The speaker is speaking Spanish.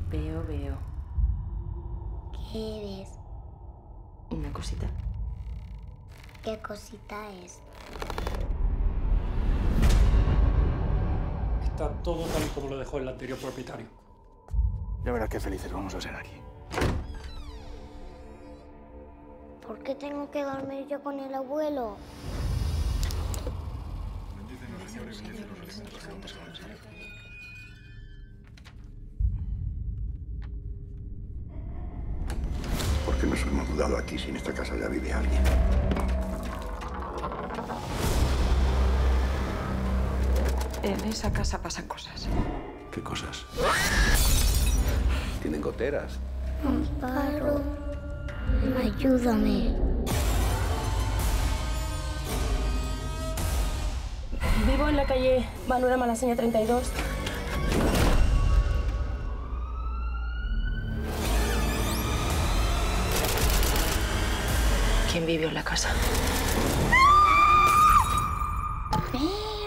Veo. ¿Qué ves? Una cosita. ¿Qué cosita es? Está todo tal y como lo dejó el anterior propietario. Ya verás qué felices vamos a ser aquí. ¿Por qué tengo que dormir yo con el abuelo? ¿Por qué nos hemos mudado aquí si en esta casa ya vive alguien? En esa casa pasan cosas. ¿Qué cosas? Tienen goteras. Amparo, ayúdame. Vivo en la calle Manuela Malasaña 32. ¿Quién vivió en la casa? ¡Ven!